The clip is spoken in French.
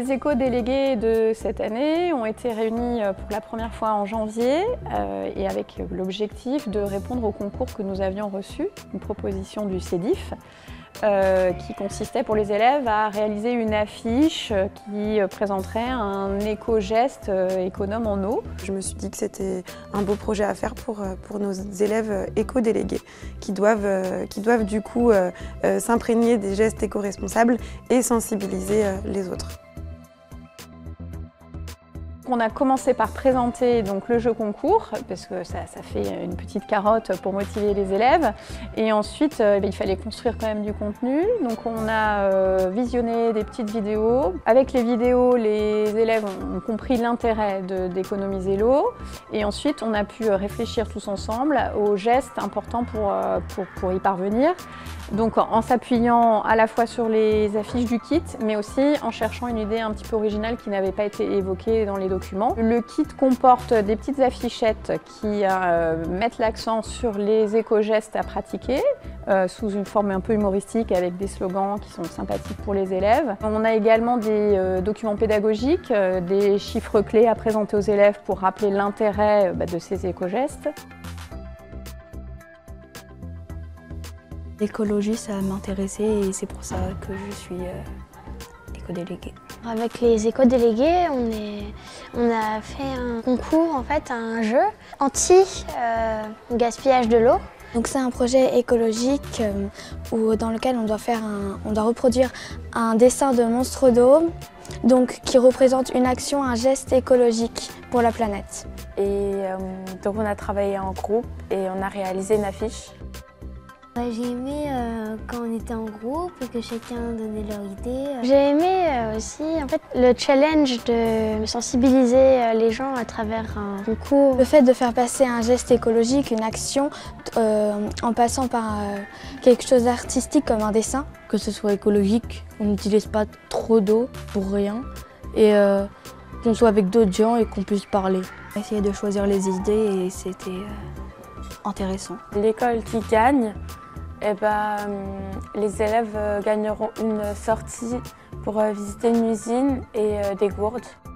Les éco-délégués de cette année ont été réunis pour la première fois en janvier et avec l'objectif de répondre au concours que nous avions reçu, une proposition du CEDIF, qui consistait pour les élèves à réaliser une affiche qui présenterait un éco-geste économe en eau. Je me suis dit que c'était un beau projet à faire pour nos élèves éco-délégués qui doivent du coup s'imprégner des gestes éco-responsables et sensibiliser les autres. On a commencé par présenter donc le jeu concours, parce que ça fait une petite carotte pour motiver les élèves. Et ensuite, il fallait construire quand même du contenu. Donc on a visionné des petites vidéos. Avec les vidéos, les élèves ont compris l'intérêt d'économiser l'eau. Et ensuite, on a pu réfléchir tous ensemble aux gestes importants pour y parvenir. Donc en s'appuyant à la fois sur les affiches du kit, mais aussi en cherchant une idée un petit peu originale qui n'avait pas été évoquée dans les documents. Le kit comporte des petites affichettes qui mettent l'accent sur les éco-gestes à pratiquer, sous une forme un peu humoristique avec des slogans qui sont sympathiques pour les élèves. On a également des documents pédagogiques, des chiffres clés à présenter aux élèves pour rappeler l'intérêt de ces éco-gestes. L'écologie, ça m'intéressait et c'est pour ça que je suis éco-déléguée. Avec les éco-délégués, on a fait un concours, en fait, un jeu anti-gaspillage de l'eau. Donc c'est un projet écologique dans lequel on doit reproduire un dessin de monstre d'eau qui représente une action, un geste écologique pour la planète. Et donc on a travaillé en groupe et on a réalisé une affiche. J'ai aimé quand on était en groupe et que chacun donnait leur idée. J'ai aimé aussi en fait, le challenge de sensibiliser les gens à travers un concours. Le fait de faire passer un geste écologique, une action, en passant par quelque chose d'artistique comme un dessin. Que ce soit écologique, on n'utilise pas trop d'eau pour rien et qu'on soit avec d'autres gens et qu'on puisse parler. Essayer de choisir les idées et c'était intéressant. L'école qui gagne, les élèves gagneront une sortie pour visiter une usine et des gourdes.